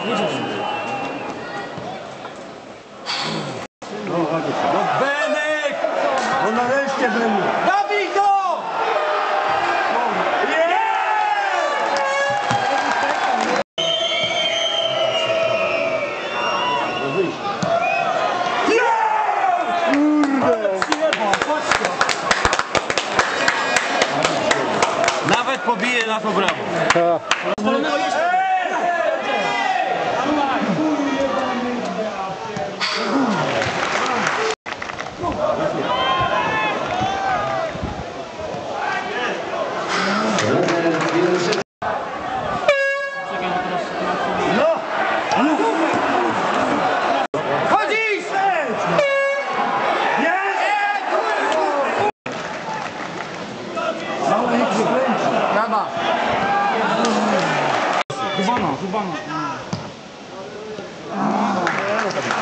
No Benek! No nareszcie Benek! Dawid go! Nawet pobije na to brawo. Chodzisz! Brawa! Zubano.